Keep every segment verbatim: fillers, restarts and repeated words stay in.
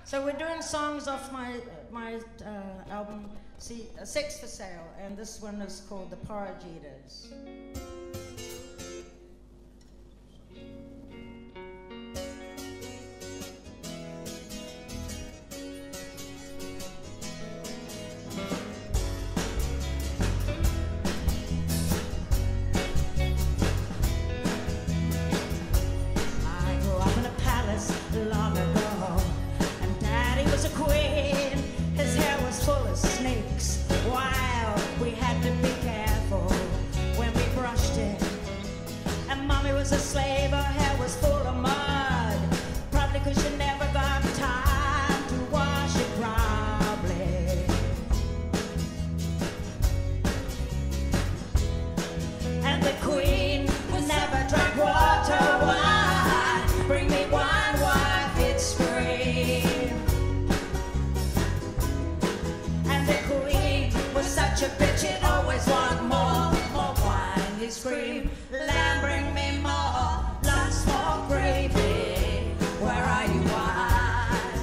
So we're doing songs off my my uh, album, see, uh, Six for Sale, and this one is called The Porridge Eaters. A slave, her hair was full of mud, probably cause she never got time to wash it properly. And the queen would never drink water, wine. Bring me wine, wife, it's scream. And the queen was such a bitch, it always want more, more wine, it scream. Lamb, bring me more, lots more gravy. Where are you, wine?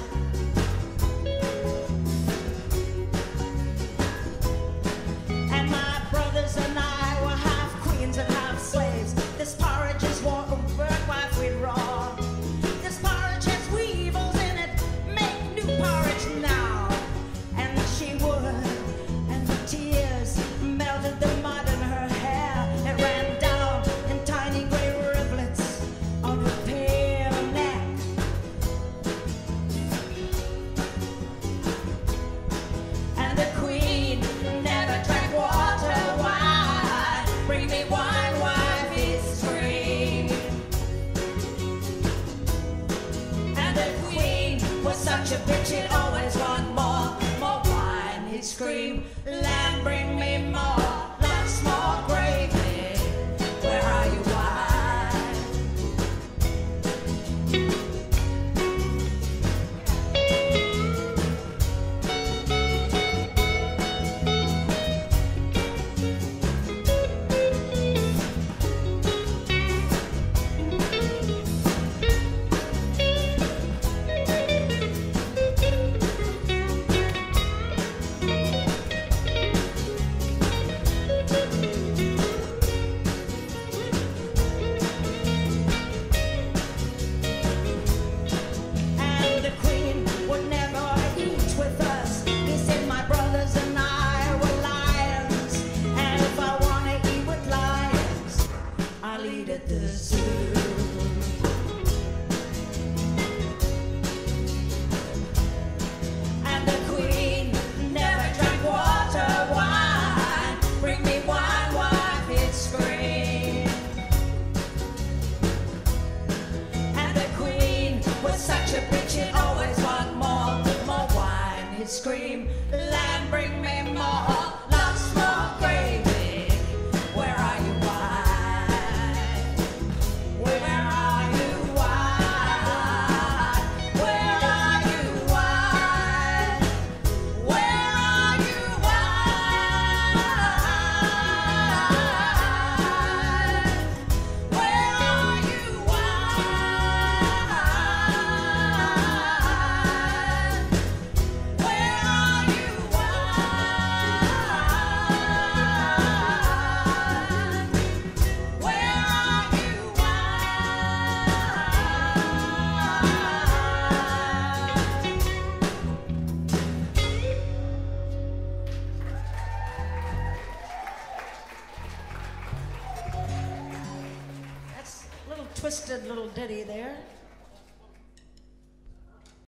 And my brothers and I were half queens and half slaves. This porridge is what work wife we'd raw. This porridge has weevils in it, make new porridge now. And she would, and the tears melted the mud in her hair. It ran down in tiny grey rivulets on her pale neck. And the queen never drank water, wine. Bring me wine, wife, it's scream. And the queen was such a bitch, it always want more, more wine, it scream. Lamb, bring me more, lots more gravy. Where are you, wine? And the queen would never eat with us. He said my brothers and I were lions, and if I want to eat with lions, I'll eat at the zoo. And the queen never drank water, wine. Bring me wine, wife, it's scream. And the queen was such a bitch, it always want more, more wine, it scream. Lamb, bring me more, lots more gravy. Where are you, wine? Where are you, wine? Where are you, wine? Where are you, wine? Where are you, wine? Where are you, wine? Where are you, That's a little twisted little ditty there.